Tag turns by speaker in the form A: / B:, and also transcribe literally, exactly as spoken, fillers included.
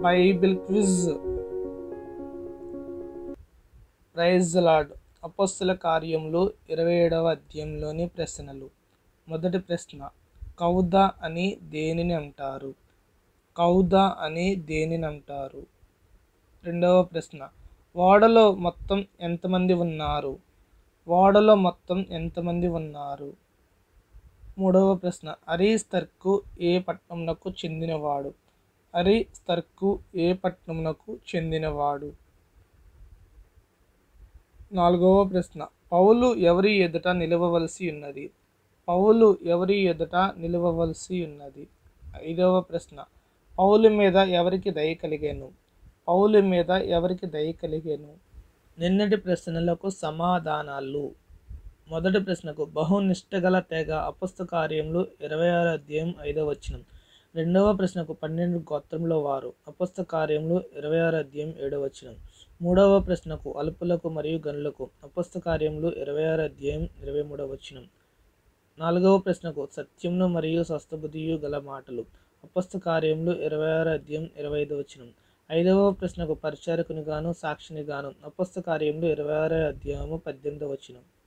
A: Bible quiz. Praise the lord. అపొస్తలుల కార్యములు ఇరవై ఏడవ అధ్యాయంలోని ప్రశ్నలు. మొదటి ప్రశ్న, కౌద అని దేనిని అంటారు? కౌద అని దేనిని అంటారు? రెండవ ప్రశ్న, ఓడలో మొత్తం ఎంతమంది ఉన్నారు? ఓడలో మొత్తం ఎంతమంది ఉన్నారు? మూడవ ప్రశ్న, అరిస్తర్కు ఏ పట్టణమునకు చెందినవాడు? అరిస్తర్కు ఏ పట్టణమునకు చెందినవాడు? నాలుగవ ప్రశ్న, పౌలు ఎవరి ఎదుట నిలవవలసి ఉన్నది? పౌలు ఎవరి ఎదుట నిలవవలసి ఉన్నది? ఐదవ ప్రశ్న, పౌలు మీద ఎవరికి దయ కలిగెను? పౌలు మీద ఎవరికి దయ కలిగెను? నిన్నటి ప్రశ్నలకు సమాధానాలు. మొదటి ప్రశ్నకు, బహునిష్టగల తెగ అపొస్తలుల కార్యములు ఇరవై ఆరు అధ్యాయం ఐదవ వచనం. రెండవ ప్రశ్నకు, పన్నెండు గోత్రముల వారు అపొస్తలుల కార్యములు ఇరవై ఆరు అధ్యాయం ఏడవ వచనం. మూడవ ప్రశ్నకు, అల్పులకు మరియు గనులకు అపొస్తలుల కార్యములు ఇరవై ఆరు అధ్యాయం ఇరవై మూడవ వచనం. నాలుగవ ప్రశ్నకు, సత్యమును మరియు స్వస్థబుద్ధియు గల మాటలు అపొస్తలుల కార్యములు ఇరవై ఆరు అధ్యాయం ఇరవై ఐదవ వచనం. ఐదవ ప్రశ్నకు, పరిచారకునిగాను సాక్షినిగాను అపొస్తలుల కార్యములు ఇరవై ఆరు అధ్యాయము పద్దెనిమిదవ వచనం.